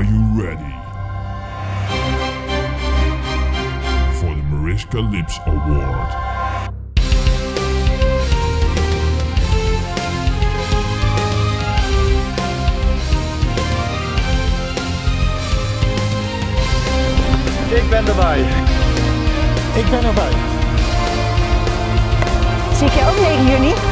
Are you ready for the Mariska Lips Award? Ik ben erbij. Ik ben erbij. Zit je ook 9 juni?